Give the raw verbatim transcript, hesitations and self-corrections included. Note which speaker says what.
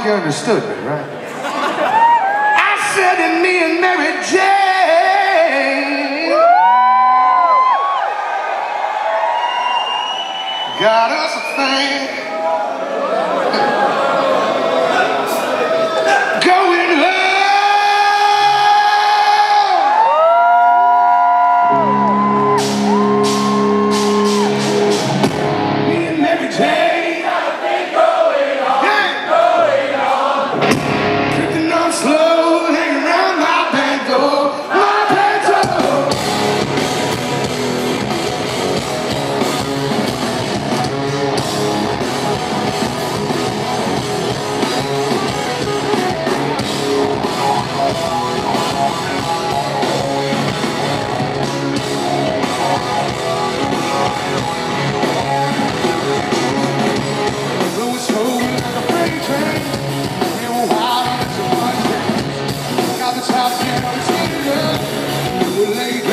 Speaker 1: you understood me, right? I said that me and Mary Jane got us a thing going on. Me and Mary Jane got a thing going on, yeah. Going on. Drifting on slow, hanging around my back door, my back door. Got the top down, it's good. We're late.